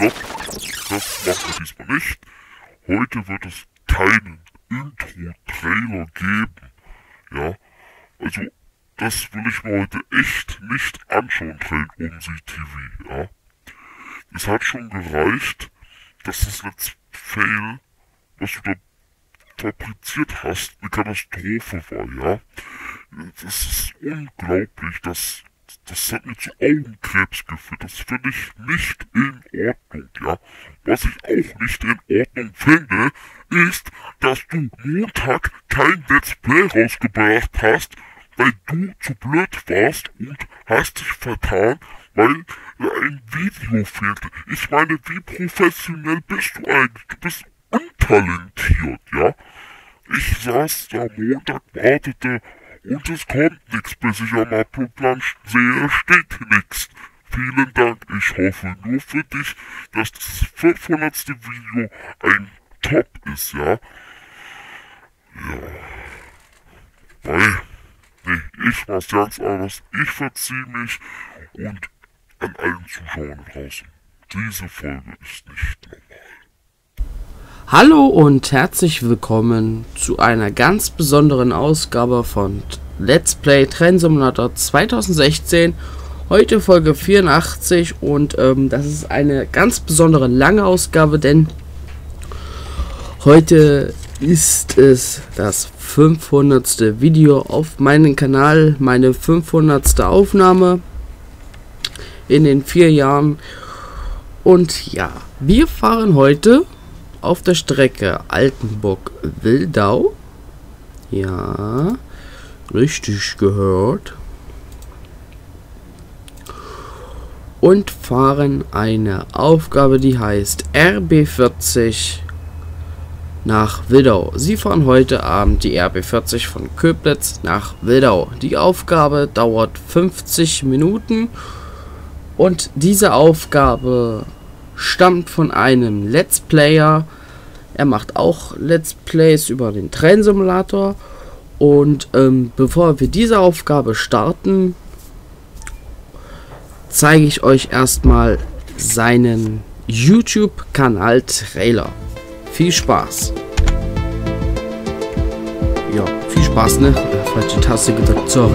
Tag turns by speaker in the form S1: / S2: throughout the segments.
S1: stopp, das machen wir diesmal nicht. Heute wird es keinen Intro-Trailer geben. Ja, also das will ich mir heute echt nicht anschauen, Train Umsi TV, ja. Es hat schon gereicht, dass das Let's Fail, was du da fabriziert hast, eine Katastrophe war, ja. Das ist unglaublich, das hat mir zu Augenkrebs geführt, das finde ich nicht in Ordnung, ja. Was ich auch nicht in Ordnung finde, ist, dass du Montag kein Let's Play rausgebracht hast, weil du zu blöd warst und hast dich vertan, weil ein Video fehlte. Ich meine, wie professionell bist du eigentlich? Du bist untalentiert, ja? Ich saß da Montag, wartete und es kommt nichts, bis ich am Uploadplan sehe, steht nichts. Vielen Dank, ich hoffe nur für dich, dass das 500. Video ein Top ist, ja? Ja. Weil, nee, ich mach's ganz anders. Ich verziehe mich und an allen Zuschauern draußen. Diese Folge ist nicht normal.
S2: Hallo und herzlich willkommen zu einer ganz besonderen Ausgabe von Let's Play Train Simulator 2016. Heute Folge 84 und das ist eine ganz besondere lange Ausgabe, denn heute ist es das 500. Video auf meinem Kanal, meine 500. Aufnahme in den 4 Jahren. Und ja, wir fahren heute auf der Strecke Altenburg-Wildau. Ja, richtig gehört. Und fahren eine Aufgabe, die heißt RB40 nach Wildau. Sie fahren heute Abend die RB40 von Köblitz nach Wildau. Die Aufgabe dauert 50 Minuten und diese Aufgabe stammt von einem Let's Player. Er macht auch Let's Plays über den Train Simulator. Und bevor wir diese Aufgabe starten, zeige ich euch erstmal seinen YouTube-Kanal-Trailer. Viel Spaß. Ja, viel Spaß, ne? Falsche Taste gedrückt, sorry.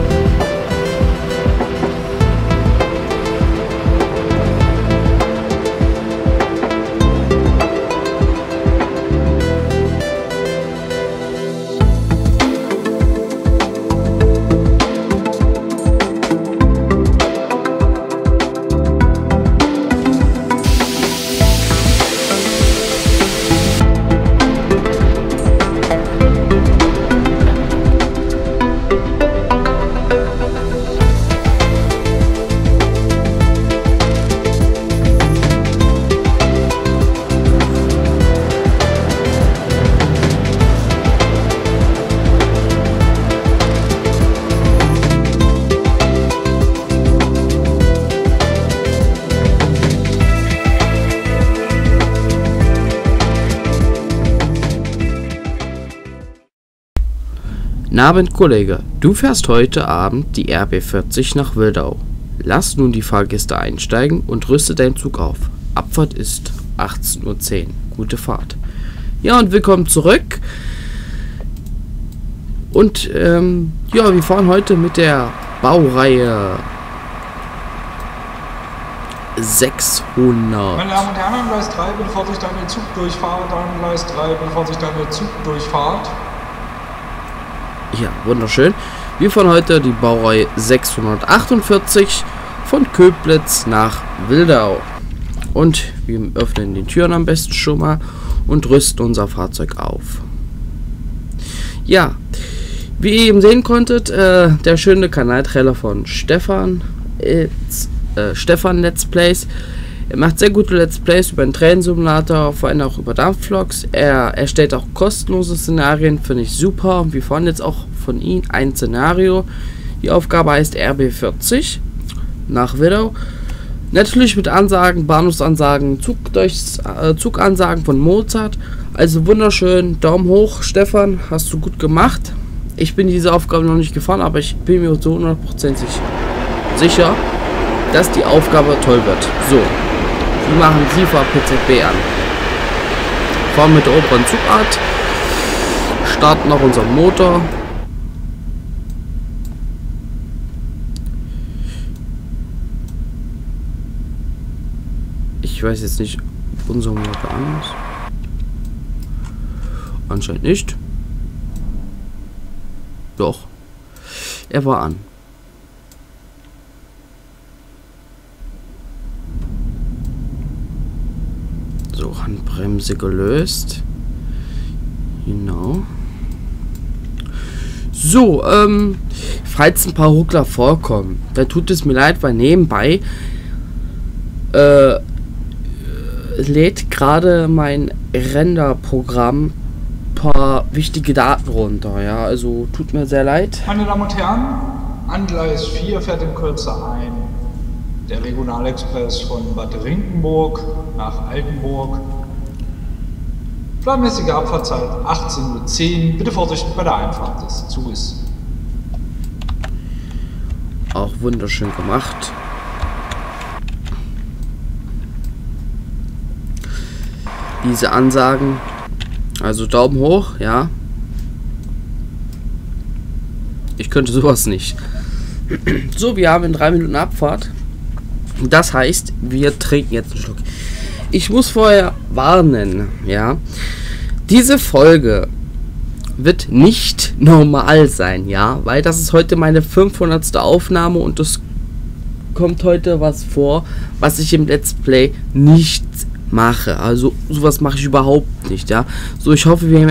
S2: Abend, Kollege, du fährst heute Abend die RB40 nach Wildau. Lass nun die Fahrgäste einsteigen und rüste deinen Zug auf. Abfahrt ist 18:10 Uhr. Gute Fahrt. Ja, und willkommen zurück. Und ja, wir fahren heute mit der Baureihe 600.
S3: Meine Damen und Herren, an Gleis 3, bevor sich dann der Zug durchfahrt, an Gleis 3, bevor sich dann der Zug durchfahrt.
S2: Ja, wunderschön. Wir fahren heute die Baureihe 648 von Köblitz nach Wildau. Und wir öffnen die Türen am besten schon mal und rüsten unser Fahrzeug auf. Ja, wie ihr eben sehen konntet, der schöne Kanaltrailer von Stefan, Stefan Let's Plays. Er macht sehr gute Let's Plays über den Train Simulator, vor allem auch über Dampflogs. Er erstellt auch kostenlose Szenarien, finde ich super. Wir fahren jetzt auch von ihm ein Szenario. Die Aufgabe heißt RB40 nach Wildau. Natürlich mit Ansagen, Bahnhofsansagen, Zugansagen von Mozart. Also wunderschön, Daumen hoch, Stefan, hast du gut gemacht. Ich bin diese Aufgabe noch nicht gefahren, aber ich bin mir so 100% sicher, dass die Aufgabe toll wird. So, Die machen SIFA PZB an. Fahren mit der oberen Zugart. Starten noch unseren Motor. Ich weiß jetzt nicht, ob unser Motor an ist. Anscheinend nicht. Doch. Er war an. So, Handbremse gelöst. Genau. So, falls ein paar Ruckler vorkommen, dann tut es mir leid, weil nebenbei lädt gerade mein Renderprogramm paar wichtige Daten runter, ja, also tut mir sehr leid.
S3: Meine Damen und Herren, an Gleis 4 fährt in Kürze ein der Regionalexpress von Bad Rinkenburg nach Altenburg. Planmäßige Abfahrtzeit 18:10 Uhr. Bitte Vorsicht bei der Einfahrt des Zuges.
S2: Auch wunderschön gemacht. Diese Ansagen, also Daumen hoch, ja. Ich könnte sowas nicht. So, wir haben in 3 Minuten Abfahrt. Das heißt, wir trinken jetzt einen Schluck. Ich muss vorher warnen, ja. Diese Folge wird nicht normal sein, ja, weil das ist heute meine 500. Aufnahme und es kommt heute was vor, was ich im Let's Play nicht mache. Also sowas mache ich überhaupt nicht, ja. So, ich hoffe, wir haben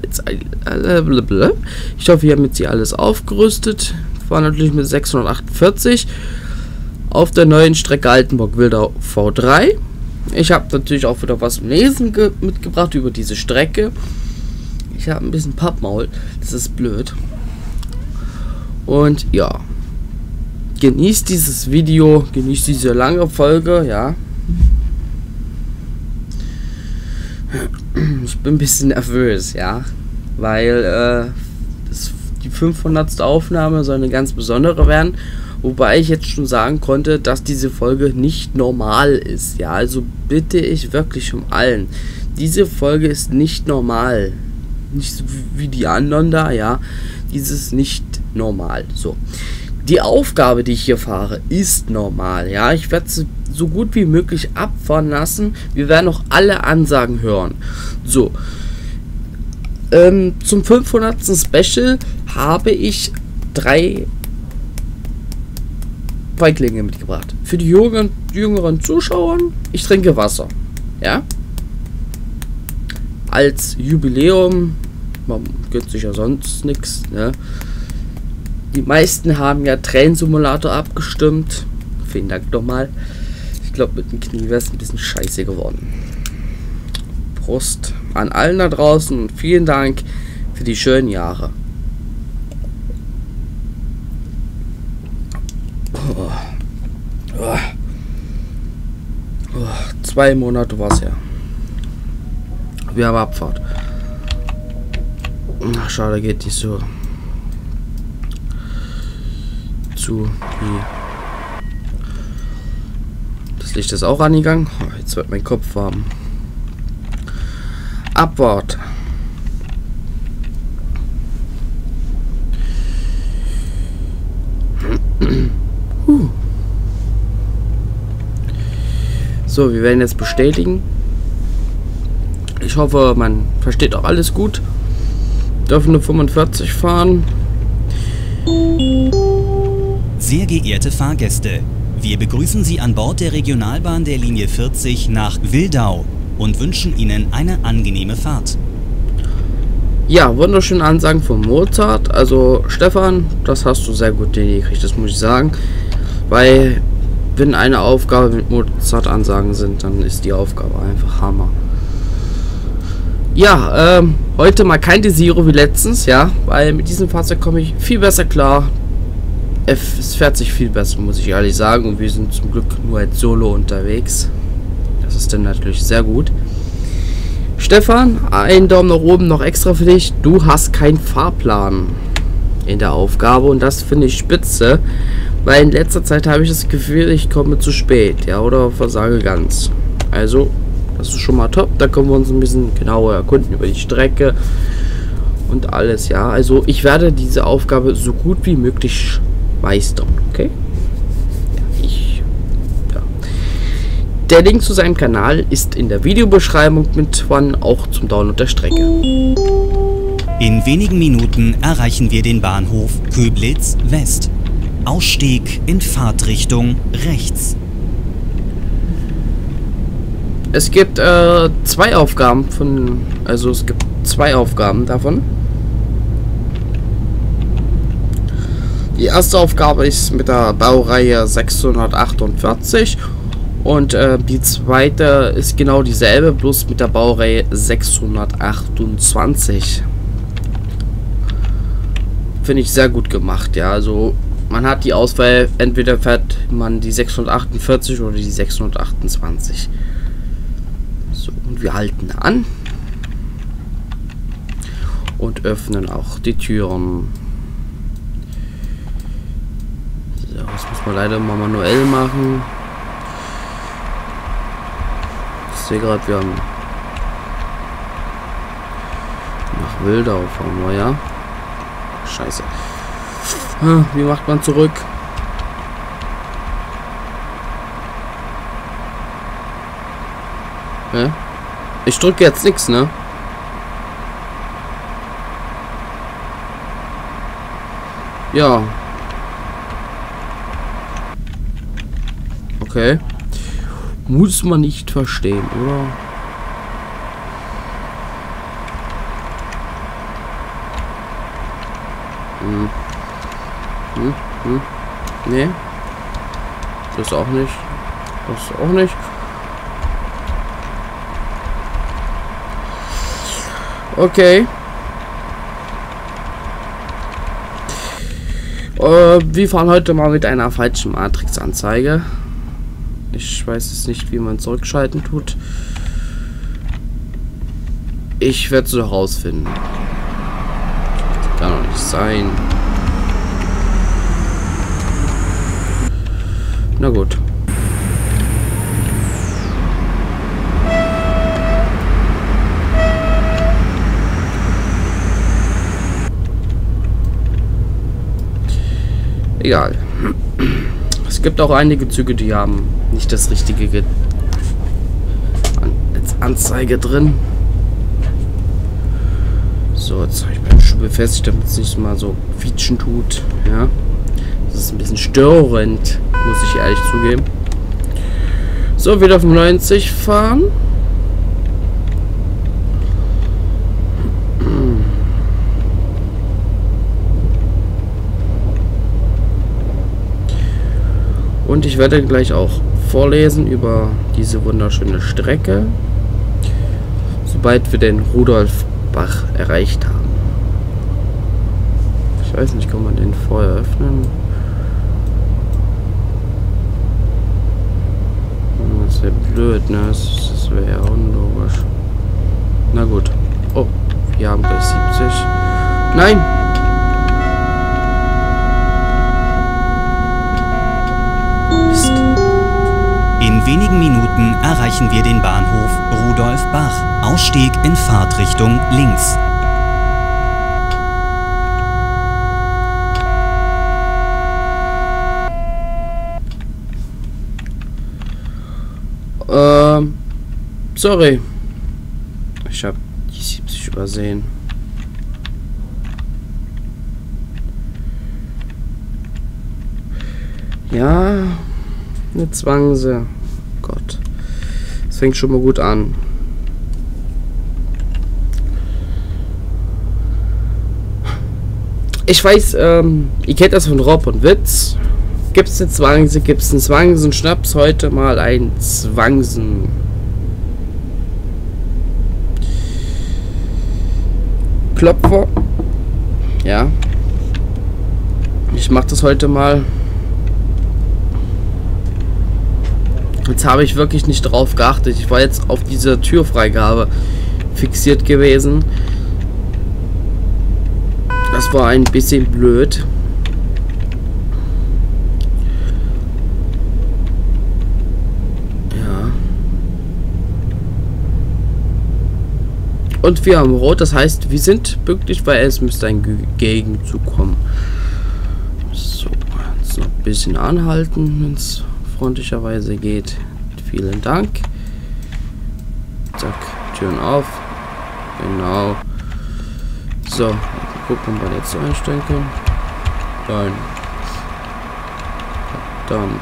S2: jetzt hier alles aufgerüstet. War natürlich mit 648 auf der neuen Strecke Altenburg-Wildau V3. Ich habe natürlich auch wieder was zum Lesen mitgebracht über diese Strecke. Ich habe ein bisschen Pappmaul, das ist blöd. Und ja, genießt dieses Video, genießt diese lange Folge, ja. Ich bin ein bisschen nervös, ja, weil die 500. Aufnahme soll eine ganz besondere werden. Wobei ich jetzt schon sagen konnte, dass diese Folge nicht normal ist. Ja, also bitte ich wirklich um allen. Diese Folge ist nicht normal. Nicht so wie die anderen da, ja. Dieses nicht normal. So. Die Aufgabe, die ich hier fahre, ist normal. Ja, ich werde sie so gut wie möglich abfahren lassen. Wir werden auch alle Ansagen hören. So. Zum 500. Special habe ich 3 Feiglinge mitgebracht. Für die jüngeren Zuschauer, ich trinke Wasser. Ja? Als Jubiläum, man gönnt sich ja sonst nichts. Ne? Die meisten haben ja Train-Simulator abgestimmt. Vielen Dank nochmal. Ich glaube, mit dem Knie wäre es ein bisschen scheiße geworden. Prost an allen da draußen und vielen Dank für die schönen Jahre. 2 Monate war es ja. Wir haben Abfahrt. Ach, schade, geht nicht so wie. Das Licht ist auch angegangen. Oh, jetzt wird mein Kopf warm. Abfahrt. So, wir werden jetzt bestätigen. Ich hoffe, man versteht auch alles gut. Dürfen nur 45 fahren.
S4: Sehr geehrte Fahrgäste, wir begrüßen Sie an Bord der Regionalbahn der Linie 40 nach Wildau und wünschen Ihnen eine angenehme Fahrt.
S2: Ja, wunderschöne Ansagen von Mozart. Also Stefan, das hast du sehr gut hingekriegt, das muss ich sagen. Weil wenn eine Aufgabe mit Mozart-Ansagen sind, dann ist die Aufgabe einfach Hammer. Ja, heute mal kein Desiro wie letztens, ja, weil mit diesem Fahrzeug komme ich viel besser klar. Es fährt sich viel besser, muss ich ehrlich sagen, und wir sind zum Glück nur als Solo unterwegs. Das ist dann natürlich sehr gut. Stefan, einen Daumen nach oben noch extra für dich. Du hast keinen Fahrplan in der Aufgabe und das finde ich spitze, weil in letzter Zeit habe ich das Gefühl, ich komme zu spät, ja, oder versage ganz. Also, das ist schon mal top. Da können wir uns ein bisschen genauer erkunden über die Strecke und alles, ja. Also, ich werde diese Aufgabe so gut wie möglich meistern, okay? Der Link zu seinem Kanal ist in der Videobeschreibung mit auch zum Download der Strecke.
S4: In wenigen Minuten erreichen wir den Bahnhof Köblitz West. Ausstieg in Fahrtrichtung rechts.
S2: Es gibt zwei Aufgaben davon. Die erste Aufgabe ist mit der Baureihe 648 und die zweite ist genau dieselbe, bloß mit der Baureihe 628. Finde ich sehr gut gemacht, ja. Also man hat die Auswahl, entweder fährt man die 648 oder die 628. So, und wir halten an und öffnen auch die Türen. So, das muss man leider mal manuell machen. Ich sehe gerade, wir haben nach Wildau fahren wir, ja. Scheiße. Wie macht man zurück? Hä? Ich drücke jetzt nichts, ne? Ja. Okay. Muss man nicht verstehen, oder? Nee. Das auch nicht. Das auch nicht. Okay. Wir fahren heute mal mit einer falschen Matrix-Anzeige. Ich weiß jetzt nicht, wie man zurückschalten tut. Ich werde es herausfinden. Kann doch nicht sein. Na gut. Egal. Es gibt auch einige Züge, die haben nicht das richtige als Anzeige drin. So, jetzt habe ich meine Schuhe befestigt, damit es nicht mal so quietschen tut. Ja. Das ist ein bisschen störend, muss ich ehrlich zugeben. So, wieder auf 90 fahren. Und ich werde gleich auch vorlesen über diese wunderschöne Strecke, sobald wir den Rudolfbach erreicht haben. Ich weiß nicht, kann man den vorher öffnen? Das wäre blöd, ne? Das wäre ja unlogisch. Na gut. Oh, wir haben gleich 70. Nein! Mist.
S4: In wenigen Minuten erreichen wir den Bahnhof Rudolfbach. Ausstieg in Fahrtrichtung links.
S2: Sorry. Ich habe die 70 übersehen. Ja, eine Zwangse. Gott. Das fängt schon mal gut an. Ich weiß, ihr kennt das von Rob und Witz. Gibt's eine Zwangse, gibt's einen Zwangsen-Schnaps, heute mal ein Zwangsen. Klopfer. Ja. Ich mache das heute mal. Jetzt habe ich wirklich nicht drauf geachtet. Ich war jetzt auf diese Türfreigabe fixiert gewesen. Das war ein bisschen blöd. Ja. Und wir haben rot, das heißt, wir sind pünktlich, weil es müsste ein Gegenzug kommen. So, jetzt noch ein bisschen anhalten, wenn es freundlicherweise geht. Vielen Dank. Zack, Türen auf. Genau. So, gucken, ob wir jetzt einstellen können. Nein. Verdammt.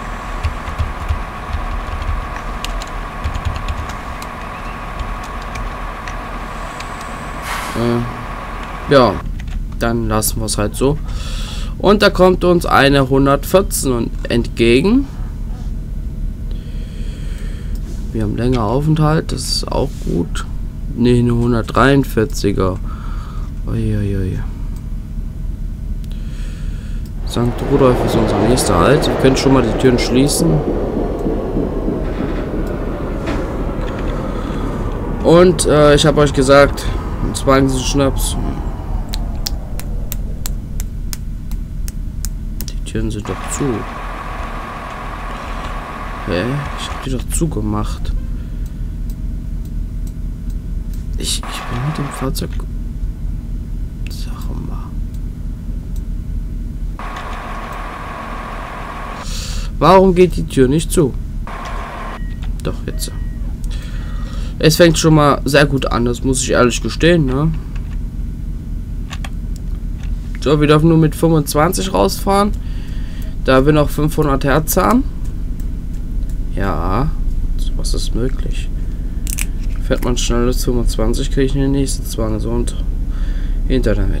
S2: Ja, dann lassen wir es halt so. Und da kommt uns eine 114 entgegen. Wir haben länger Aufenthalt, das ist auch gut. Ne, eine 143er. Uiuiui. St. Rudolf ist unser nächster Halt. Wir können schon mal die Türen schließen. Und ich habe euch gesagt, jetzt wagen Sie Schnaps. Die Türen sind doch zu. Hä? Ich habe die doch zugemacht. Ich bin mit dem Fahrzeug... Sag mal. Warum geht die Tür nicht zu? Doch, jetzt. Es fängt schon mal sehr gut an, das muss ich ehrlich gestehen, ne? So, wir dürfen nur mit 25 rausfahren. Da wir noch 500 Hertz haben. Ja, was ist möglich? Fährt man schnelles 25, kriege ich in den nächsten Zwang so und hinter damit.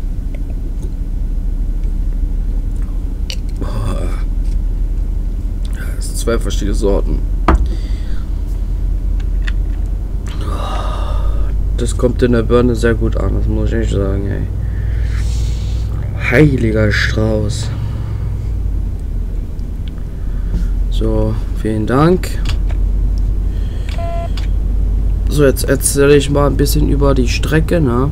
S2: Das sind 2 verschiedene Sorten. Das kommt in der Birne sehr gut an, das muss ich echt sagen, ey. Heiliger Strauß. So, vielen Dank. So, jetzt erzähle ich mal ein bisschen über die Strecke, ne?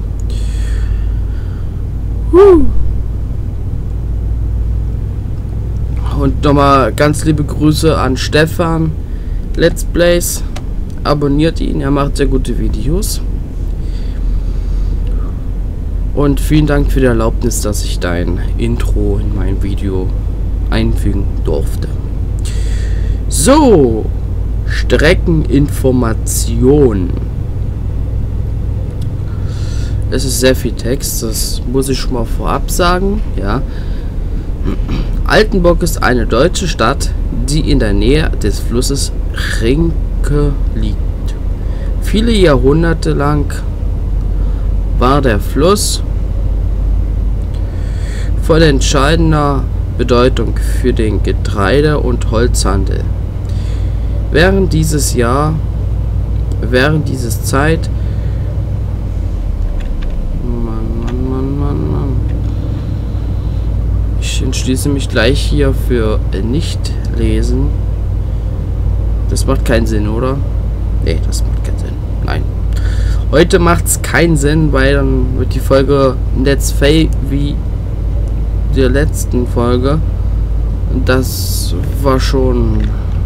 S2: Und nochmal ganz liebe Grüße an Stefan Let's Plays. Abonniert ihn, er macht sehr gute Videos. Und vielen Dank für die Erlaubnis, dass ich dein Intro in mein Video einfügen durfte. So, Streckeninformation. Es ist sehr viel Text, das muss ich schon mal vorab sagen, ja. Altenburg ist eine deutsche Stadt, die in der Nähe des Flusses Rinke liegt. Viele Jahrhunderte lang war der Fluss von entscheidender Bedeutung für den Getreide- und Holzhandel. Während dieses Zeit ich entschließe mich gleich hier für nicht lesen. Das macht keinen Sinn, oder? Nee, das macht keinen Sinn. Nein. Heute macht es keinen Sinn, weil dann wird die Folge Let's Play wie der letzten Folge. Und das war schon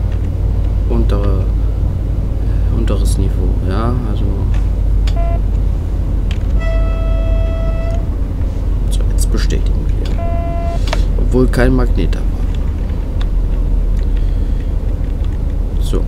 S2: unteres Niveau, ja, also. So, jetzt bestätigen wir. Obwohl kein Magnet da war. So.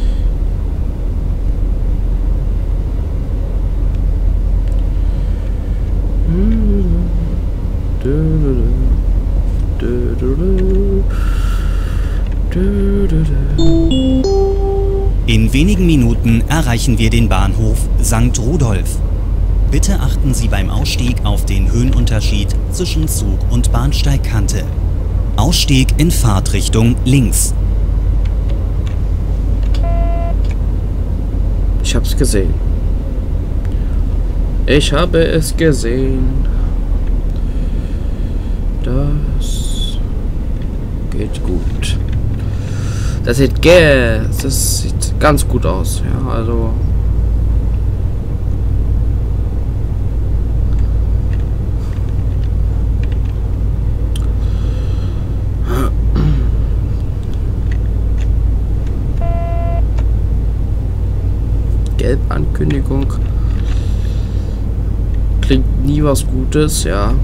S4: In wenigen Minuten erreichen wir den Bahnhof St. Rudolf. Bitte achten Sie beim Ausstieg auf den Höhenunterschied zwischen Zug- und Bahnsteigkante. Ausstieg in Fahrtrichtung links.
S2: Ich hab's gesehen. Ich habe es gesehen. Das geht gut. Das sieht ganz gut aus, ja, also. Gelbankündigung. bringt nie was Gutes, ja.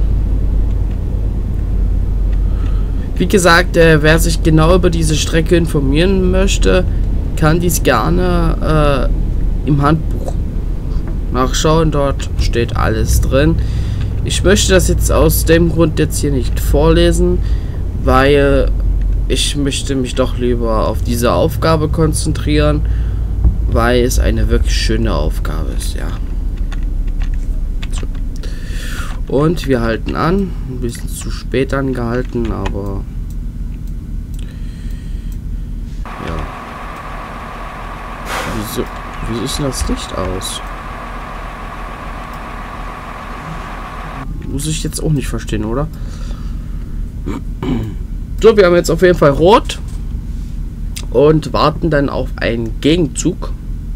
S2: Wie gesagt, wer sich genau über diese Strecke informieren möchte, kann dies gerne im Handbuch nachschauen. Dort steht alles drin. Ich möchte das jetzt aus dem Grund jetzt hier nicht vorlesen, weil ich möchte mich doch lieber auf diese Aufgabe konzentrieren, weil es eine wirklich schöne Aufgabe ist, ja. So. Und wir halten an. Ein bisschen zu spät angehalten, aber ja. Wieso ist denn das Licht aus? Muss ich jetzt auch nicht verstehen, oder? So, wir haben jetzt auf jeden Fall rot und warten dann auf einen Gegenzug.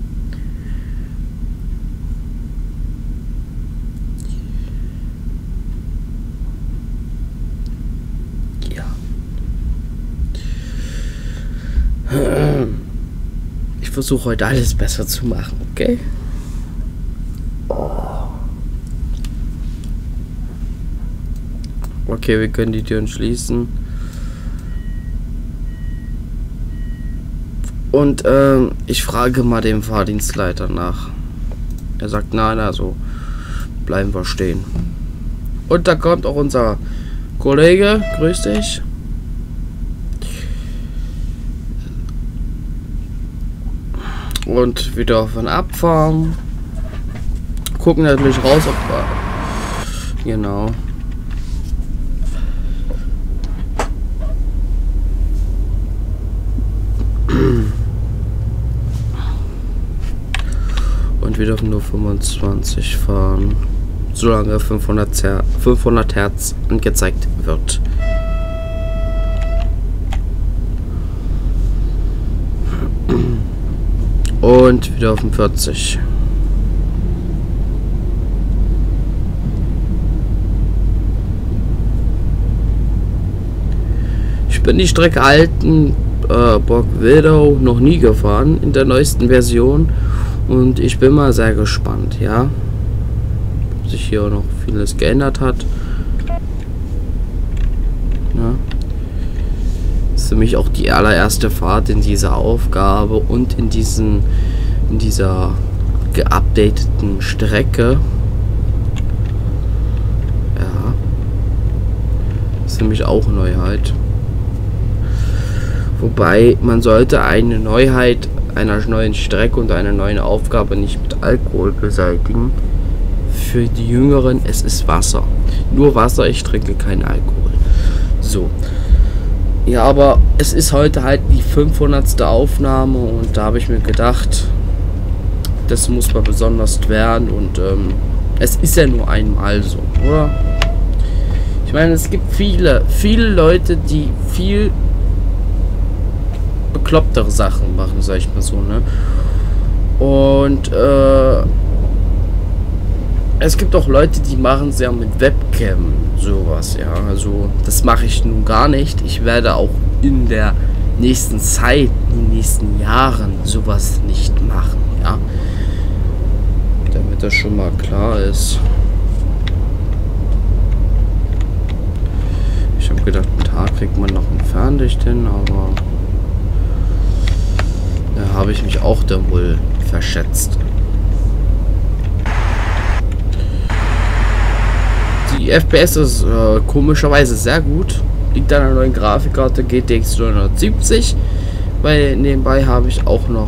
S2: Ja. Ich versuche heute alles besser zu machen, okay? Okay, wir können die Türen schließen. Und ich frage mal dem Fahrdienstleiter nach. Er sagt, nein, also bleiben wir stehen. Und da kommt auch unser Kollege. Grüß dich. Und wir dürfen abfahren. Gucken natürlich raus, ob wir... Genau. Und wir dürfen nur 25 fahren, solange 500 Hertz angezeigt wird. Und wir dürfen 40. Ich bin die Strecke Altenburg-Wildau noch nie gefahren in der neuesten Version. Und ich bin mal sehr gespannt, ja. Ob sich hier auch noch vieles geändert hat. Ja. Das ist für mich auch die allererste Fahrt in dieser Aufgabe und in dieser geupdateten Strecke. Ja. Das ist für mich auch Neuheit. Wobei man sollte eine Neuheit einer neuen Strecke und einer neuen Aufgabe nicht mit Alkohol beseitigen. Für die Jüngeren, es ist Wasser. Nur Wasser, ich trinke keinen Alkohol. So. Ja, aber es ist heute halt die 500. Aufnahme und da habe ich mir gedacht, das muss mal besonders werden und es ist ja nur einmal so, oder? Ich meine, es gibt viele Leute, die viel beklopptere Sachen machen, sag ich mal so, ne? Und es gibt auch Leute, die machen es ja mit Webcam, sowas, ja. Also das mache ich nun gar nicht. Ich werde auch in der nächsten Zeit, in den nächsten Jahren sowas nicht machen, ja. Damit das schon mal klar ist. Ich habe gedacht, mit Tag kriegt man noch ein Fernlicht hin, aber da habe ich mich auch da wohl verschätzt. Die FPS ist komischerweise sehr gut. Liegt an einer neuen Grafikkarte GTX 970. Weil nebenbei habe ich auch noch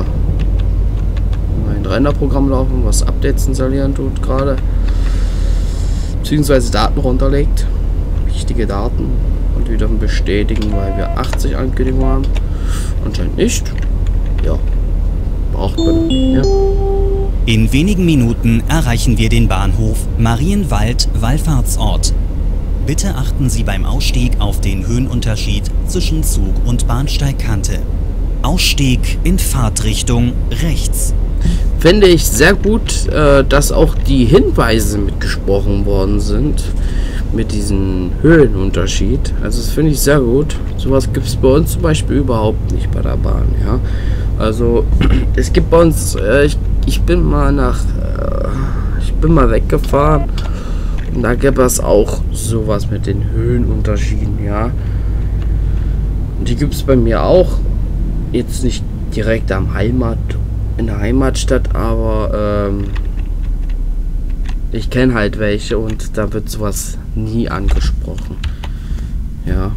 S2: mein Renderprogramm laufen, was Updates installieren tut gerade. Beziehungsweise Daten runterlegt. Wichtige Daten. Und wir dürfen bestätigen, weil wir 80 Ankündigungen haben. Anscheinend nicht. Ja, braucht man. Ja.
S4: In wenigen Minuten erreichen wir den Bahnhof Marienwald-Wallfahrtsort. Bitte achten Sie beim Ausstieg auf den Höhenunterschied zwischen Zug und Bahnsteigkante. Ausstieg in Fahrtrichtung rechts.
S2: Finde ich sehr gut, dass auch die Hinweise mitgesprochen worden sind. Mit diesem Höhenunterschied. Also das finde ich sehr gut. Sowas gibt es bei uns zum Beispiel überhaupt nicht bei der Bahn, ja. Also es gibt bei uns, ich bin mal nach, ich bin mal weggefahren und da gäbe es auch sowas mit den Höhenunterschieden, ja. Und die gibt es bei mir auch. Jetzt nicht direkt in der Heimatstadt, aber ich kenne halt welche und da wird sowas nie angesprochen. Ja.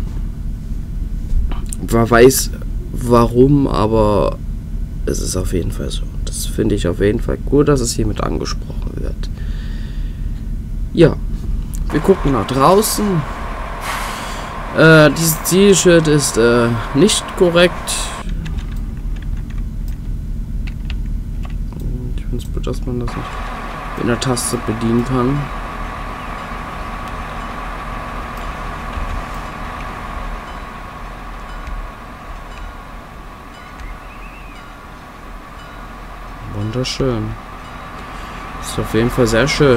S2: Man weiß warum, aber es ist auf jeden Fall so. Das finde ich auf jeden Fall gut, dass es hiermit angesprochen wird. Ja, wir gucken nach draußen. Dieses Zielschild ist nicht korrekt. Ich finde es gut, dass man das nicht in der Taste bedienen kann. Wunderschön. Ist auf jeden Fall sehr schön.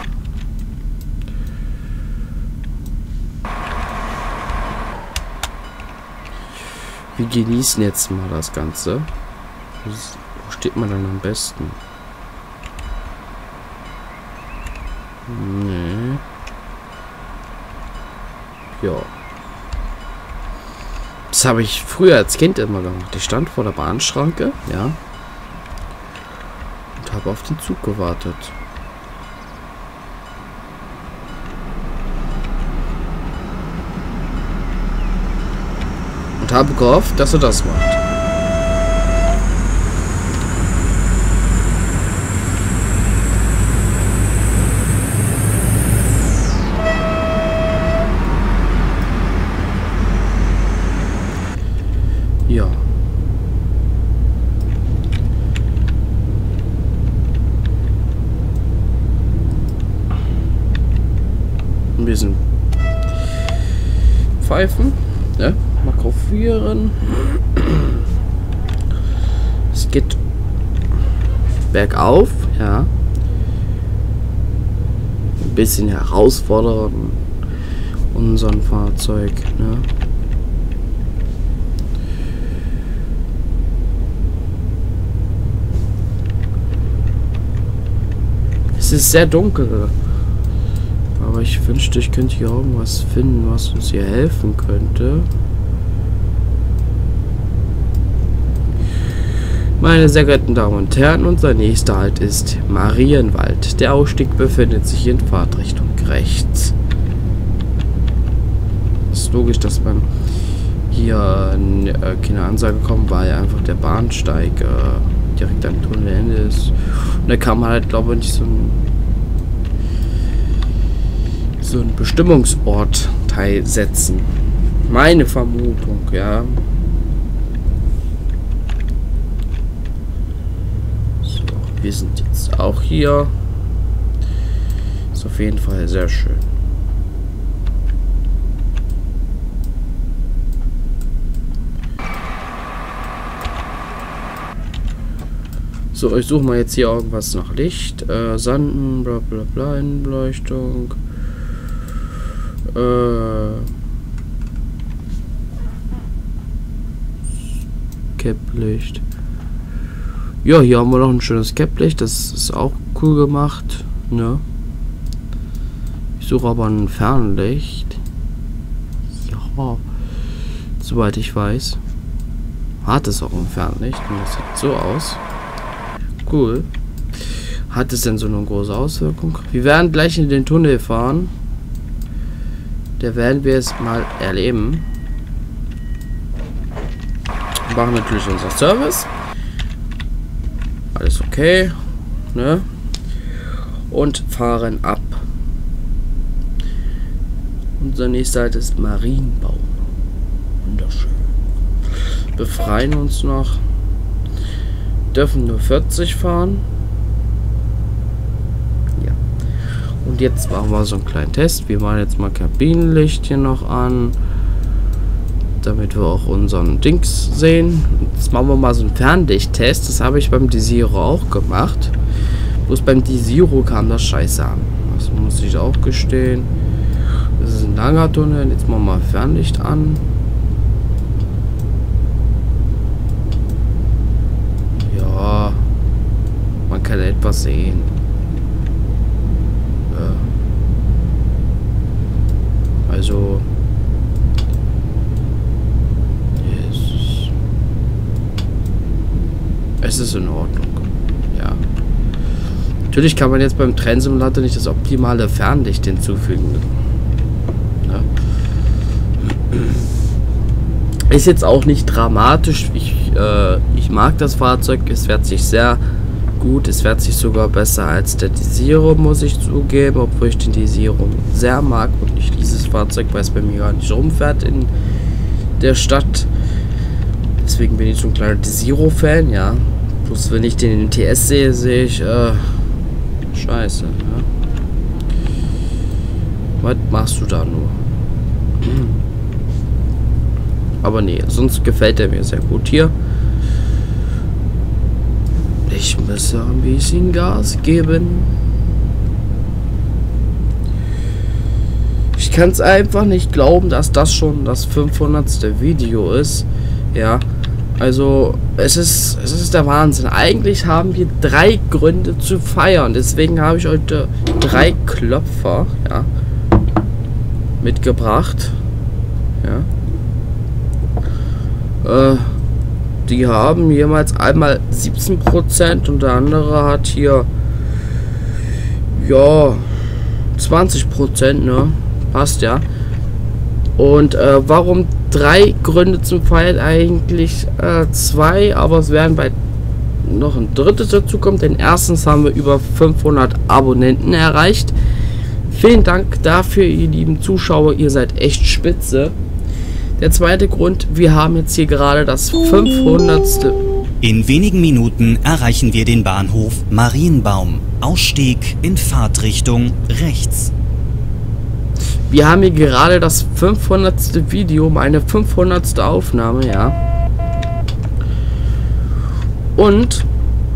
S2: Wir genießen jetzt mal das Ganze. Wo steht man dann am besten? Nee. Ja. Das habe ich früher als Kind immer gemacht. Ich stand vor der Bahnschranke, ja. Und habe auf den Zug gewartet. Und habe gehofft, dass er das macht. Ja. Ein bisschen pfeifen, ne? Makrofieren. Es geht bergauf, ja. Ein bisschen herausfordernd unseren Fahrzeug, ne? Es ist sehr dunkel. Aber ich wünschte, ich könnte hier irgendwas finden, was uns hier helfen könnte. Meine sehr geehrten Damen und Herren, unser nächster Halt ist Marienwald. Der Ausstieg befindet sich in Fahrtrichtung rechts. Es ist logisch, dass man hier keine Ansage kommt, weil einfach der Bahnsteig direkt am Tunnelende ist. Und da kann man halt, glaube ich, nicht so einen Bestimmungsort setzen. Meine Vermutung, ja. So, wir sind jetzt auch hier. Ist auf jeden Fall sehr schön. So, ich suche mal jetzt hier irgendwas nach Licht. Sanden, bla bla bla, Beleuchtung. Cap-Licht. Ja, hier haben wir noch ein schönes Cap-Licht. Das ist auch cool gemacht. Ne? Ich suche aber ein Fernlicht. Ja. Soweit ich weiß. Hat es auch ein Fernlicht. Und das sieht so aus. Cool. Hat es denn so eine große Auswirkung? Wir werden gleich in den Tunnel fahren. Da werden wir es mal erleben. Wir machen natürlich unser Service. Alles okay. Ne? Und fahren ab. Unser nächster Halt ist Marienbau. Wunderschön. Befreien uns noch. Dürfen nur 40 fahren. Ja. Und jetzt machen wir so einen kleinen Test. Wir machen jetzt mal Kabinenlicht hier noch an. Damit wir auch unseren Dings sehen. Jetzt machen wir mal so einen Fernlichttest. Das habe ich beim Desiro auch gemacht. Bloß beim Desiro kam das scheiße an. Das muss ich auch gestehen. Das ist ein langer Tunnel. Jetzt machen wir mal Fernlicht an. Ja. Man kann etwas sehen. es ist in Ordnung. Ja. Natürlich kann man jetzt beim Train-Simulator nicht das optimale Fernlicht hinzufügen. Ja. Ist jetzt auch nicht dramatisch. Ich mag das Fahrzeug. Es fährt sich sehr gut. Es fährt sich sogar besser als der Desiro, muss ich zugeben. Obwohl ich den Desiro sehr mag und ich dieses Fahrzeug, weil es bei mir gar nicht rumfährt in der Stadt. Deswegen bin ich so ein kleiner Desiro-Fan, ja. Bloß wenn ich den in TS sehe, sehe ich, scheiße, ja. Was machst du da nur? Aber nee, sonst gefällt er mir sehr gut hier. Ich muss ein bisschen Gas geben. Ich kann es einfach nicht glauben, dass das schon das 500. Video ist. Ja, also es ist der Wahnsinn. Eigentlich haben wir 3 Gründe zu feiern. Deswegen habe ich heute 3 Klopfer, ja, mitgebracht. Ja. Die haben jemals einmal 17% und der andere hat hier, ja, 20%, ne? Passt ja. Und warum 3 Gründe zum Feiern? Eigentlich 2, aber es werden bald noch ein drittes dazu kommen. Denn erstens haben wir über 500 Abonnenten erreicht. Vielen Dank dafür, ihr lieben Zuschauer, ihr seid echt spitze. Der zweite Grund, wir haben jetzt hier gerade das 500.
S4: In wenigen Minuten erreichen wir den Bahnhof Marienbaum. Ausstieg in Fahrtrichtung rechts.
S2: Wir haben hier gerade das 500. Video, meine 500. Aufnahme, ja. Und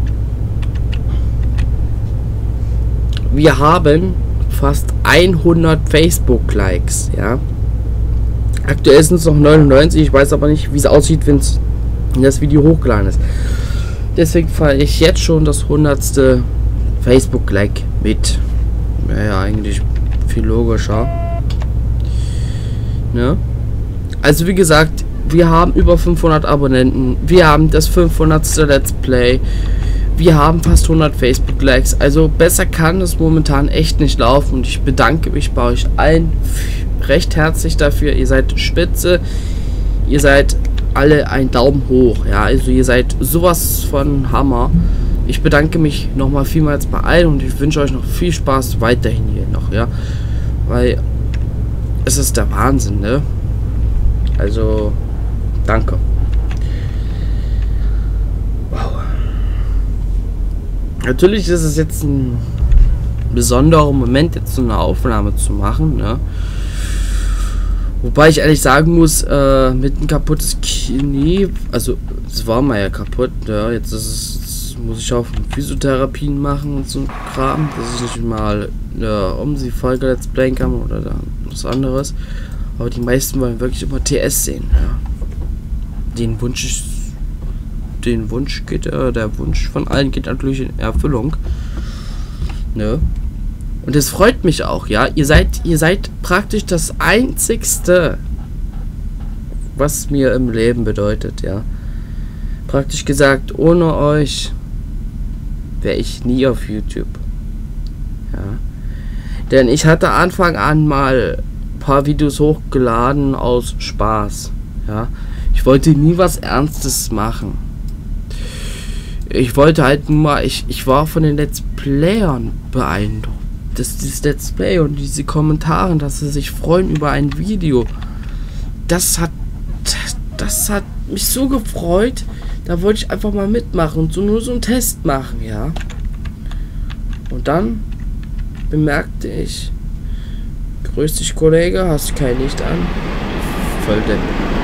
S2: wir haben fast 100 Facebook-Likes, ja. Aktuell sind es noch 99, ich weiß aber nicht, wie es aussieht, wenn das Video hochgeladen ist. Deswegen fahre ich jetzt schon das 100. Facebook-Like mit. Ja, eigentlich viel logischer. Ne? Also wie gesagt, wir haben über 500 Abonnenten, wir haben das 500. Let's Play, wir haben fast 100 Facebook-Likes. Also besser kann es momentan echt nicht laufen und ich bedanke mich bei euch allen recht herzlich dafür. Ihr seid spitze, ihr seid alle ein Daumen hoch, ja, also ihr seid sowas von Hammer. Ich bedanke mich nochmal vielmals bei allen und ich wünsche euch noch viel Spaß weiterhin hier noch, ja, weil es ist der Wahnsinn, ne? Also danke. Wow. Natürlich ist es jetzt ein besonderer Moment, jetzt so eine Aufnahme zu machen, ne? Wobei ich ehrlich sagen muss, mit ein kaputtes Knie, also es war mal ja kaputt, ja, jetzt muss ich auch Physiotherapien machen und so ein Kram, dass ich nicht mal die Folge Let's Play kann oder dann was anderes. Aber die meisten wollen wirklich immer TS sehen, ja. Der Wunsch von allen geht natürlich in Erfüllung, ne? Und es freut mich auch, ja. Ihr seid praktisch das Einzigste, was mir im Leben bedeutet, ja. Praktisch gesagt, ohne euch wäre ich nie auf YouTube. Ja. Denn ich hatte Anfang an mal ein paar Videos hochgeladen aus Spaß, ja. Ich wollte nie was Ernstes machen. Ich wollte halt nur mal, ich war von den Let's Playern beeindruckt. Dieses Let's Play und diese Kommentare, dass sie sich freuen über ein Video, das hat mich so gefreut, da wollte ich einfach mal mitmachen und nur so einen Test machen, ja. Und dann bemerkte ich, grüß dich Kollege, hast kein Licht an? Voll denn.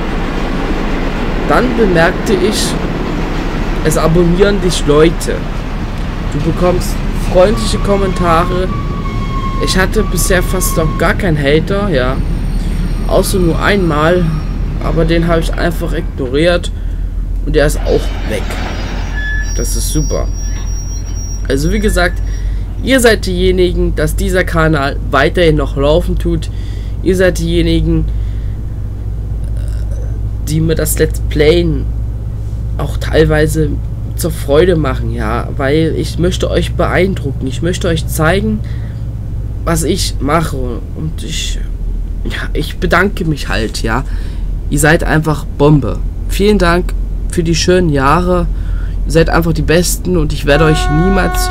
S2: Dann bemerkte ich, es abonnieren dich Leute. Du bekommst freundliche Kommentare. Ich hatte bisher fast noch gar keinen Hater, ja. Außer nur einmal. Aber den habe ich einfach ignoriert. Und der ist auch weg. Das ist super. Also wie gesagt, ihr seid diejenigen, dass dieser Kanal weiterhin noch laufen tut. Ihr seid diejenigen, die mir das Let's Playen auch teilweise zur Freude machen, ja, weil ich möchte euch beeindrucken, ich möchte euch zeigen, was ich mache, und ich bedanke mich halt, ja. Ihr seid einfach Bombe. Vielen Dank für die schönen Jahre. Ihr seid einfach die Besten und ich werde euch niemals...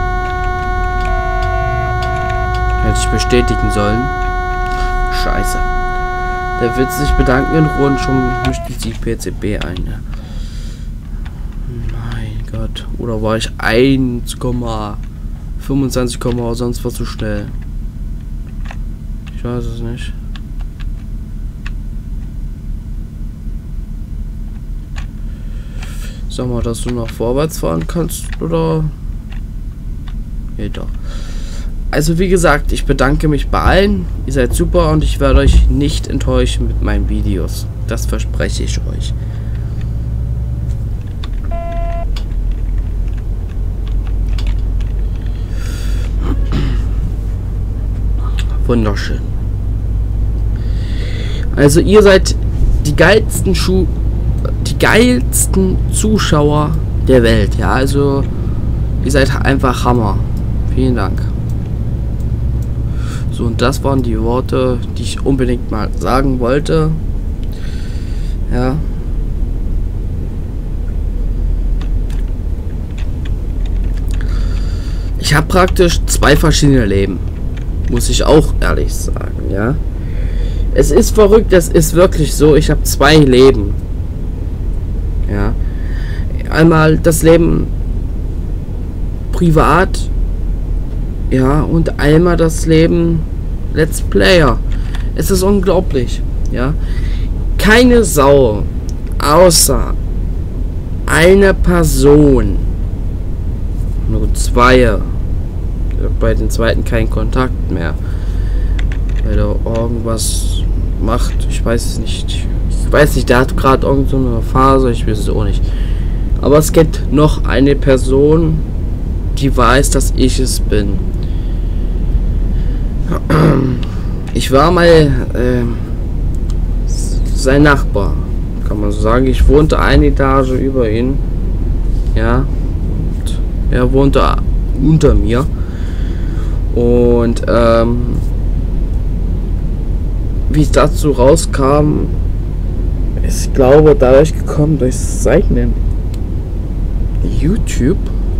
S2: Hätte ich bestätigen sollen. Scheiße. Der wird sich bedanken in Ruhe und schon mischt sich PCB ein. Ja. Mein Gott. Oder war ich 1,25, sonst was so schnell? Ich weiß es nicht. Sag mal, dass du noch vorwärts fahren kannst, oder? Nee, doch. Also wie gesagt, ich bedanke mich bei allen. Ihr seid super und ich werde euch nicht enttäuschen mit meinen Videos. Das verspreche ich euch. Wunderschön. Also ihr seid die geilsten Zuschauer der Welt, ja, also ihr seid einfach Hammer. Vielen Dank. So, und das waren die Worte, die ich unbedingt mal sagen wollte. Ja. Ich habe praktisch zwei verschiedene Leben, muss ich auch ehrlich sagen, ja. Es ist verrückt, es ist wirklich so, ich habe zwei Leben. Ja. Einmal das Leben privat, ja, und einmal das Leben Let's Player. Es ist unglaublich, ja. Keine Sau, außer eine Person, nur zwei, bei den zweiten kein Kontakt mehr, weil er irgendwas macht, ich weiß es nicht. Ich weiß nicht, der hat gerade irgend so eine Phase, ich weiß es auch nicht. Aber es gibt noch eine Person, die weiß, dass ich es bin. Ich war mal sein Nachbar, kann man so sagen. Ich wohnte eine Etage über ihn. Ja. Und er wohnte unter mir. Und wie es dazu rauskam, ich glaube, dadurch gekommen durch seinen YouTube.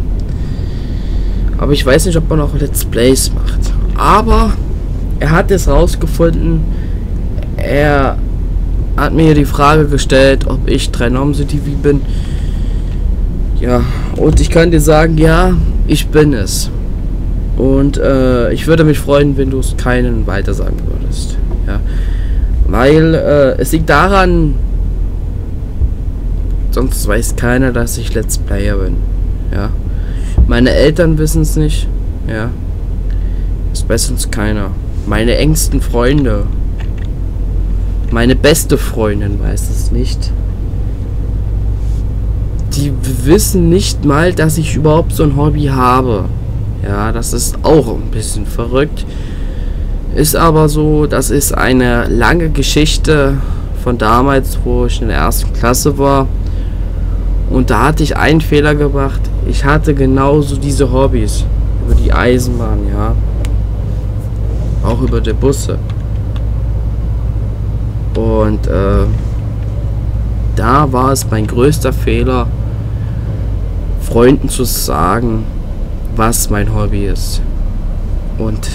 S2: Aber ich weiß nicht, ob er noch Let's Plays macht. Aber er hat es rausgefunden. Er hat mir die Frage gestellt, ob ich Trinomsi TV bin. Ja, und ich kann dir sagen, ja, ich bin es. Und ich würde mich freuen, wenn du es keinen weiter sagen würdest. Ja, weil es liegt daran, sonst weiß keiner, dass ich Let's Player bin. Ja, meine Eltern wissen es nicht. Ja, es weiß uns keiner. Meine engsten Freunde, meine beste Freundin weiß es nicht. Die wissen nicht mal, dass ich überhaupt so ein Hobby habe. Ja, das ist auch ein bisschen verrückt. Ist aber so, das ist eine lange Geschichte von damals, wo ich in der 1. Klasse war. Und da hatte ich einen Fehler gemacht. Ich hatte genauso diese Hobbys. Über die Eisenbahn, ja. Auch über die Busse. Und da war es mein größter Fehler, Freunden zu sagen, was mein Hobby ist. Und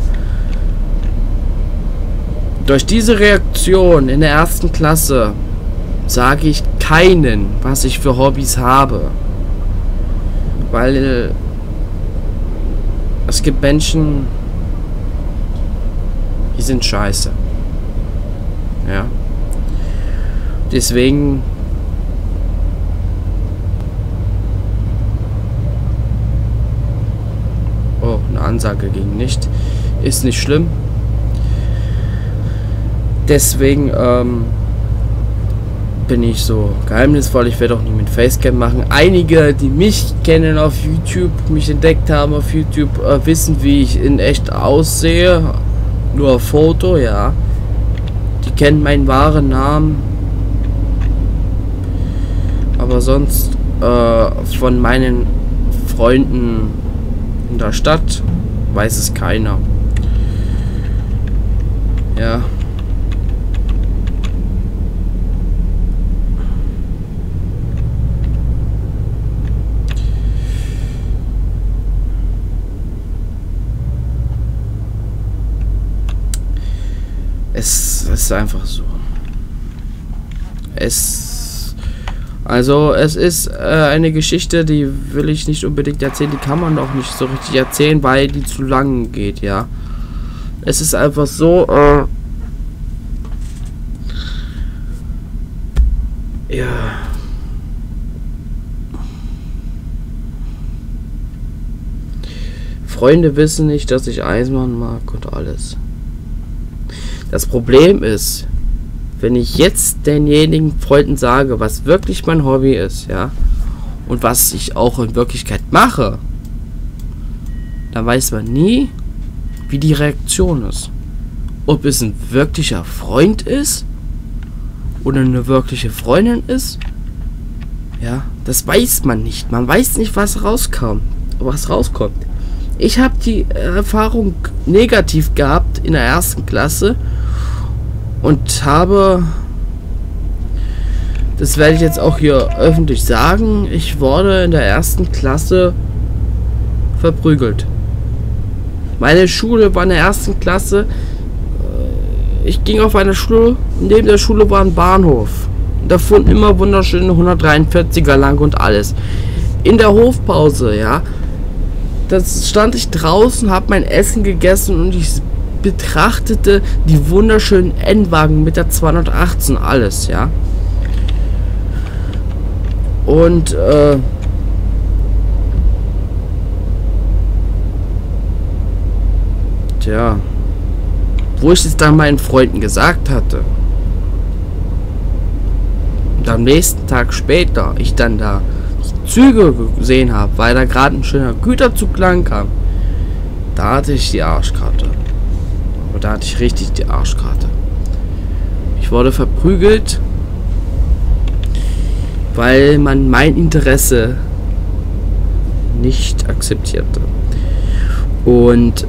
S2: durch diese Reaktion in der 1. Klasse sage ich keinen, was ich für Hobbys habe. Weil es gibt Menschen, die sind scheiße. Ja. Deswegen eine Ansage ging nicht. Ist nicht schlimm. Deswegen bin ich so geheimnisvoll. Ich werde auch nicht mit Facecam machen. Einige, die mich kennen auf YouTube, mich entdeckt haben auf YouTube, wissen, wie ich in echt aussehe. Nur auf Foto, ja. Die kennen meinen wahren Namen. Aber sonst von meinen Freunden in der Stadt weiß es keiner. Ja. Es ist einfach so. Es ist eine Geschichte, die will ich nicht unbedingt erzählen. Die kann man auch nicht so richtig erzählen, weil die zu lang geht, ja. Es ist einfach so, ja. Freunde wissen nicht, dass ich Eismann mag und alles. Das Problem ist, wenn ich jetzt denjenigen Freunden sage, was wirklich mein Hobby ist, ja, und was ich auch in Wirklichkeit mache, dann weiß man nie, wie die Reaktion ist. Ob es ein wirklicher Freund ist oder eine wirkliche Freundin ist, ja, das weiß man nicht. Man weiß nicht, was rauskommt. Ich habe die Erfahrung negativ gehabt in der 1. Klasse und habe, das werde ich jetzt auch hier öffentlich sagen, ich wurde in der 1. Klasse verprügelt. Meine Schule war in der 1. Klasse, ich ging auf eine Schule, neben der Schule war ein Bahnhof. Da fuhren immer wunderschöne 143er lang und alles. In der Hofpause, ja, das stand ich draußen, habe mein Essen gegessen und ich betrachtete die wunderschönen N-Wagen mit der 218, alles, ja. Und, tja, wo ich es dann meinen Freunden gesagt hatte und am nächsten Tag später ich dann da Züge gesehen habe, weil da gerade ein schöner Güterzug lang kam, da hatte ich die Arschkarte. Aber da hatte ich richtig die Arschkarte. Ich wurde verprügelt, weil man mein Interesse nicht akzeptierte. Und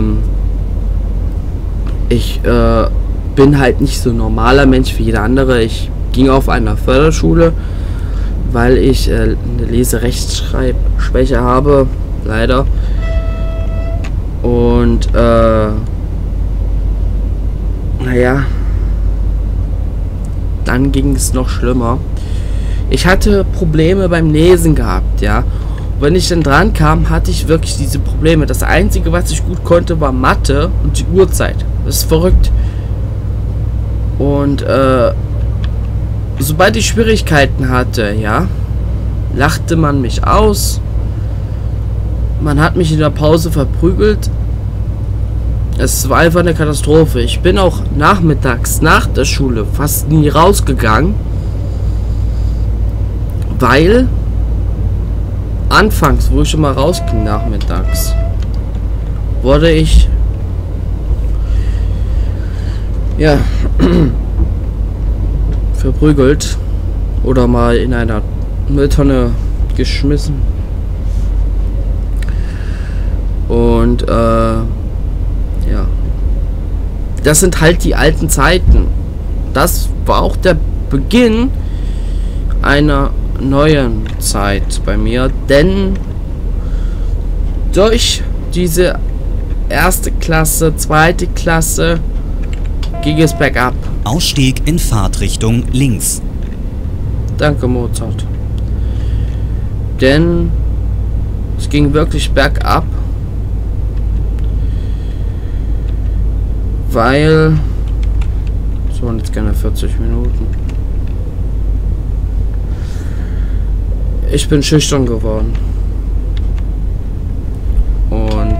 S2: ich bin halt nicht so ein normaler Mensch wie jeder andere. Ich ging auf einer Förderschule, weil ich eine Lese-Rechtschreibschwäche habe, leider. Und naja, dann ging es noch schlimmer. Ich hatte Probleme beim Lesen gehabt, ja. Und wenn ich dann dran kam, hatte ich wirklich diese Probleme. Das Einzige, was ich gut konnte, war Mathe und die Uhrzeit. Das ist verrückt. Und sobald ich Schwierigkeiten hatte, ja, lachte man mich aus. Man hat mich in der Pause verprügelt. Es war einfach eine Katastrophe. Ich bin auch nachmittags nach der Schule fast nie rausgegangen, weil anfangs, wo ich schon mal rausging nachmittags, wurde ich ja verprügelt oder mal in einer Mülltonne geschmissen. Und ja, das sind halt die alten Zeiten. Das war auch der Beginn einer neuen Zeit bei mir, denn durch diese 1. Klasse, 2. Klasse ging es bergab.
S4: Ausstieg in Fahrtrichtung links.
S2: Danke, Mozart. Denn es ging wirklich bergab, weil so, und jetzt gerne 40 Minuten. Ich bin schüchtern geworden. Und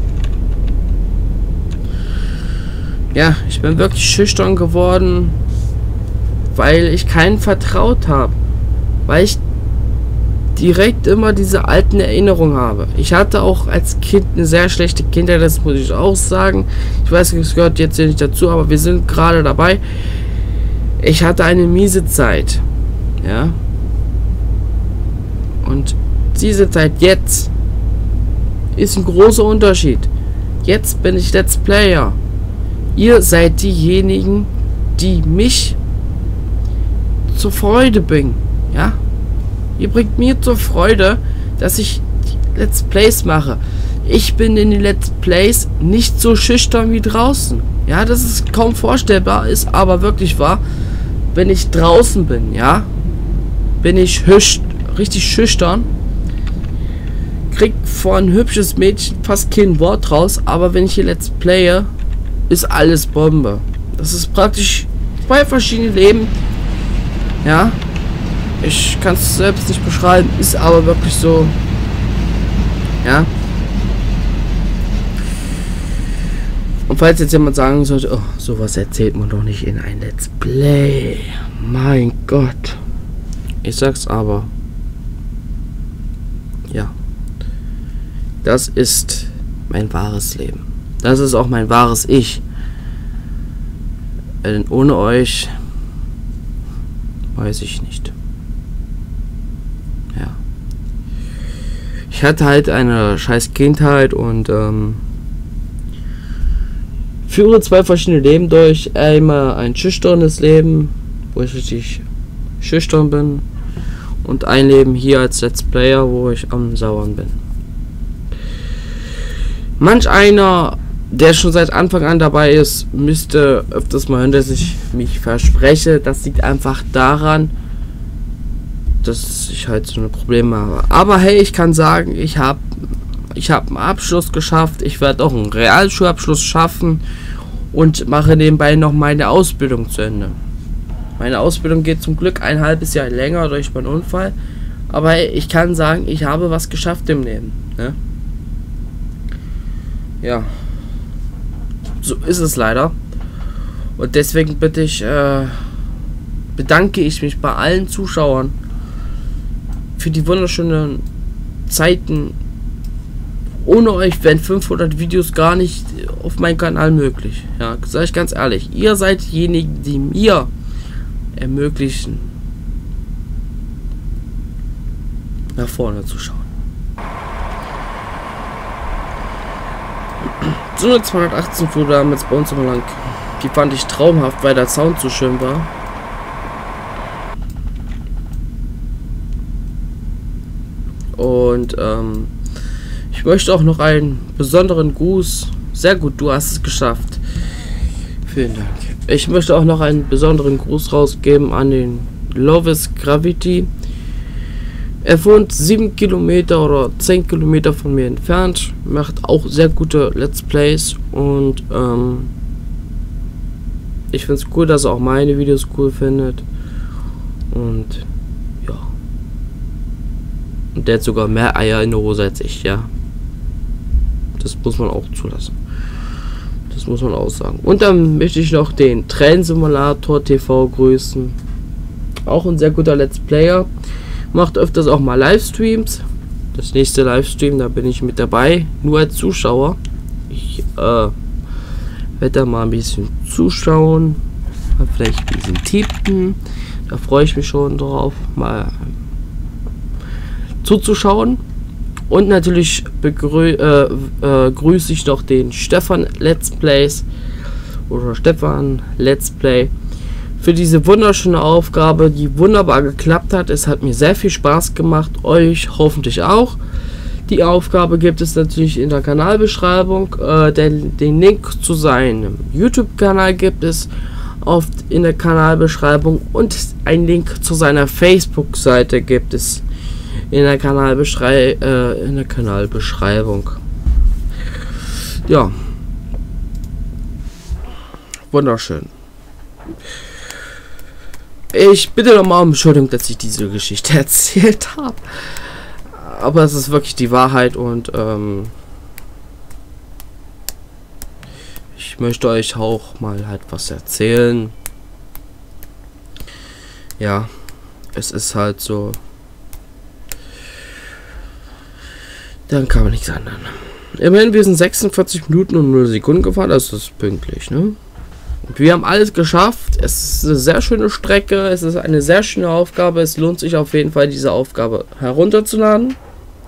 S2: ja, ich bin wirklich schüchtern geworden, weil ich keinen vertraut habe. Weil ich direkt immer diese alten Erinnerungen habe. Ich hatte auch als Kind eine sehr schlechte Kindheit, das muss ich auch sagen. Ich weiß, es gehört jetzt hier nicht dazu, aber wir sind gerade dabei. Ich hatte eine miese Zeit. Ja. diese Zeit jetzt ist ein großer Unterschied. Jetzt bin ich Let's Player. Ihr seid diejenigen, die mich zur Freude bringen. Ja? Ihr bringt mir zur Freude, dass ich Let's Plays mache. Ich bin in den Let's Plays nicht so schüchtern wie draußen. Ja, das ist kaum vorstellbar, ist aber wirklich wahr. Wenn ich draußen bin, ja, bin ich richtig schüchtern. Krieg vor ein hübsches Mädchen fast kein Wort raus, aber wenn ich hier Let's Playe, ist alles Bombe. Das ist praktisch 2 verschiedene Leben. Ja, ich kann es selbst nicht beschreiben, ist aber wirklich so. Ja. Und falls jetzt jemand sagen sollte, oh, sowas erzählt man doch nicht in ein Let's Play. Mein Gott. Ich sag's aber. Ja. Das ist mein wahres Leben. Das ist auch mein wahres Ich. Denn ohne euch weiß ich nicht. Ja. Ich hatte halt eine scheiß Kindheit und führe 2 verschiedene Leben durch. Einmal ein schüchternes Leben, wo ich richtig schüchtern bin, und ein Leben hier als Let's Player, wo ich am Sauern bin. Manch einer, der schon seit Anfang an dabei ist, müsste öfters mal hören, dass ich mich verspreche. Das liegt einfach daran, dass ich halt so eine Probleme habe. Aber hey, ich kann sagen, ich habe einen Abschluss geschafft. Ich werde auch einen Realschulabschluss schaffen und mache nebenbei noch meine Ausbildung zu Ende. Meine Ausbildung geht zum Glück ein halbes Jahr länger durch meinen Unfall. Aber hey, ich kann sagen, ich habe was geschafft im Leben. Ne? Ja. So ist es leider. Und deswegen bedanke ich mich bei allen Zuschauern für die wunderschönen Zeiten. Ohne euch wären 500 Videos gar nicht auf meinem Kanal möglich. Ja, sage ich ganz ehrlich. Ihr seid diejenigen, die mir ermöglichen, nach vorne zu schauen. So eine 218 fuhr damals bei uns immer lang. Die fand ich traumhaft, weil der Sound so schön war. Und ich möchte auch noch einen besonderen Gruß. Sehr gut, du hast es geschafft. Vielen Dank. Ich möchte auch noch einen besonderen Gruß rausgeben an den Lovis Gravity. Er wohnt 7 Kilometer oder 10 Kilometer von mir entfernt. Macht auch sehr gute Let's Plays. Und ich finde es cool, dass er auch meine Videos cool findet. Und ja. Und der hat sogar mehr Eier in der Hose als ich, ja. Das muss man auch zulassen. Das muss man auch sagen. Und dann möchte ich noch den Train Simulator TV grüßen. Auch ein sehr guter Let's Player. Macht öfters auch mal Livestreams. Das nächste Livestream, da bin ich mit dabei. Nur als Zuschauer. Ich werde da mal ein bisschen zuschauen. Vielleicht ein bisschen tippen. Da freue ich mich schon drauf, mal zuzuschauen. Und natürlich grüße ich noch den Stefan Let's Plays oder Stefan Let's Play für diese wunderschöne Aufgabe, die wunderbar geklappt hat. Es hat mir sehr viel Spaß gemacht, euch hoffentlich auch. Die Aufgabe gibt es natürlich in der Kanalbeschreibung. Den Link zu seinem YouTube-Kanal gibt es in der Kanalbeschreibung und ein Link zu seiner Facebook-Seite gibt es in der Kanalbeschreibung. Ja. Wunderschön. Ich bitte nochmal um Entschuldigung, dass ich diese Geschichte erzählt habe. Aber es ist wirklich die Wahrheit und ich möchte euch auch mal halt was erzählen. Ja, es ist halt so. Dann kann man nichts ändern. Immerhin, wir sind 46 Minuten und 0 Sekunden gefahren, das ist pünktlich, ne? Und wir haben alles geschafft. Es ist eine sehr schöne Strecke, es ist eine sehr schöne Aufgabe. Es lohnt sich auf jeden Fall, diese Aufgabe herunterzuladen.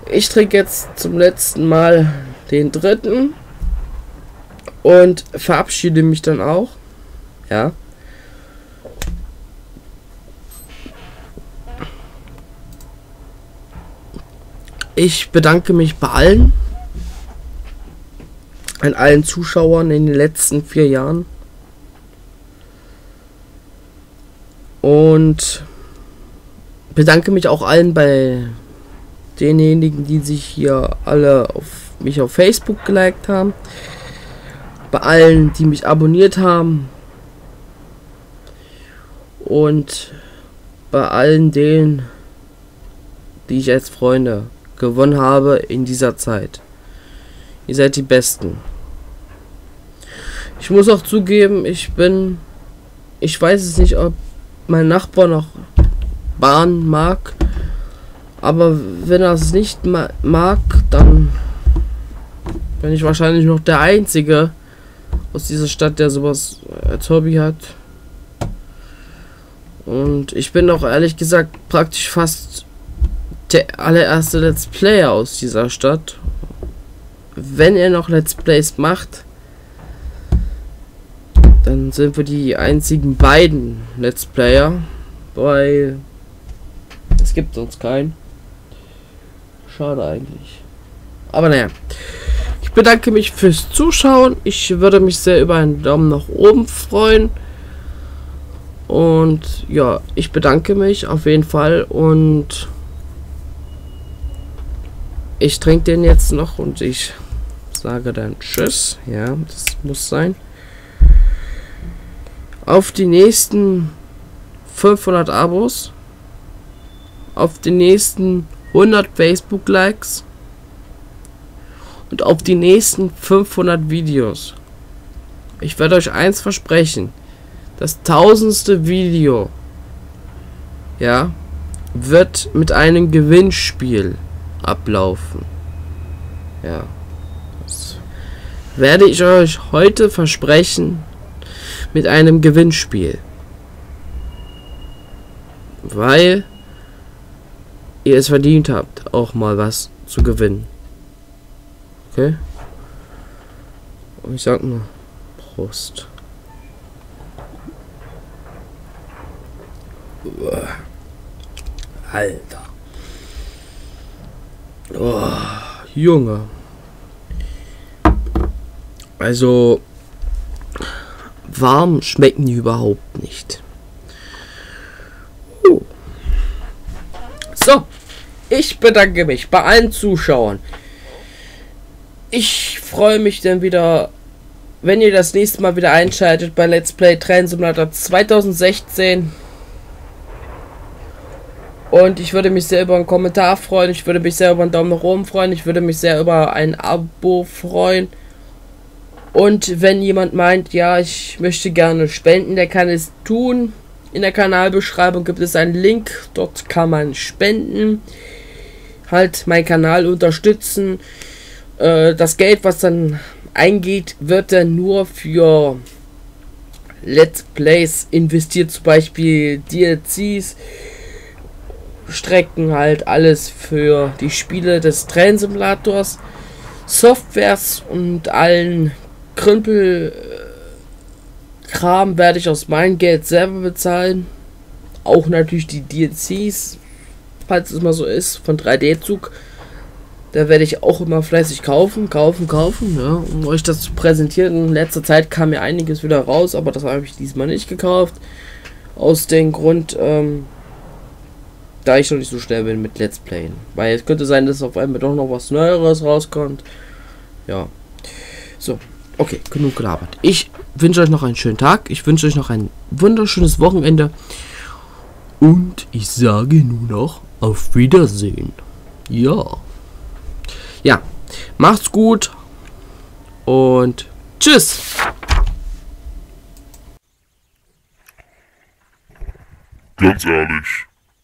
S2: Ich trinke jetzt zum letzten Mal den dritten und verabschiede mich dann auch. Ja. Ich bedanke mich bei allen, an allen Zuschauern in den letzten 4 Jahren. Und bedanke mich auch allen bei denjenigen, die sich hier alle auf mich auf Facebook geliked haben. Bei allen, die mich abonniert haben. Und bei allen denen, die ich als Freunde gewonnen habe in dieser Zeit. Ihr seid die Besten. Ich muss auch zugeben, ich weiß es nicht, ob mein Nachbar noch Bahn mag, aber wenn er es nicht mag, dann bin ich wahrscheinlich noch der Einzige aus dieser Stadt, der sowas als Hobby hat. Und ich bin auch ehrlich gesagt praktisch fast der allererste Let's Player aus dieser Stadt. Wenn er noch Let's Plays macht, dann sind wir die einzigen beiden Let's Player, weil es gibt sonst keinen. Schade eigentlich. Aber naja. Ich bedanke mich fürs Zuschauen. Ich würde mich sehr über einen Daumen nach oben freuen. Und ja, ich bedanke mich auf jeden Fall. Und ich trinke den jetzt noch und ich sage dann Tschüss. Ja, das muss sein. Auf die nächsten 500 Abos. Auf die nächsten 100 Facebook-Likes. Und auf die nächsten 500 Videos. Ich werde euch eins versprechen. Das 1000. Video, ja, wird mit einem Gewinnspiel ablaufen. Ja. Das werde ich euch heute versprechen, mit einem Gewinnspiel. Weil ihr es verdient habt, auch mal was zu gewinnen. Okay? Und ich sag nur Prost. Alter. Oh, Junge. Also, warm schmecken die überhaupt nicht. So, ich bedanke mich bei allen Zuschauern. Ich freue mich dann wieder, wenn ihr das nächste Mal wieder einschaltet bei Let's Play Train Simulator 2016. Und ich würde mich sehr über einen Kommentar freuen. Ich würde mich sehr über einen Daumen nach oben freuen. Ich würde mich sehr über ein Abo freuen. Und wenn jemand meint, ja, ich möchte gerne spenden, der kann es tun. In der Kanalbeschreibung gibt es einen Link. Dort kann man spenden. Halt meinen Kanal unterstützen. Das Geld, was dann eingeht, wird dann nur für Let's Plays investiert. Zum Beispiel DLCs. Strecken, halt alles für die Spiele des Train Simulators, Softwares und allen Krümpelkram werde ich aus meinem Geld selber bezahlen. Auch natürlich die DLCs, falls es mal so ist, von 3D-Zug. Da werde ich auch immer fleißig kaufen, ja, um euch das zu präsentieren. In letzter Zeit kam mir einiges wieder raus, aber das habe ich diesmal nicht gekauft. Aus dem Grund, da ich noch nicht so schnell bin mit Let's Playen. Weil es könnte sein, dass auf einmal doch noch was Neueres rauskommt. Ja. So. Okay, genug gelabert. Ich wünsche euch noch einen schönen Tag. Ich wünsche euch noch ein wunderschönes Wochenende. Und ich sage nun noch auf Wiedersehen. Ja. Ja. Macht's gut. Und tschüss.
S1: Ganz ehrlich.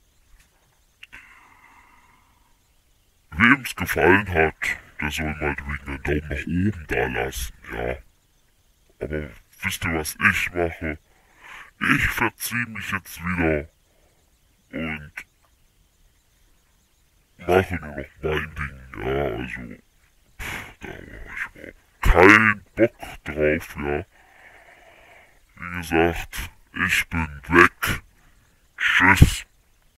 S1: Wem es gefallen hat, der soll mal einen Daumen nach oben da lassen, ja. Aber wisst ihr, was ich mache? Ich verziehe mich jetzt wieder und mache nur noch mein Ding, ja, also, da habe ich überhaupt keinen Bock drauf, ja. Wie gesagt, ich bin weg. Tschüss.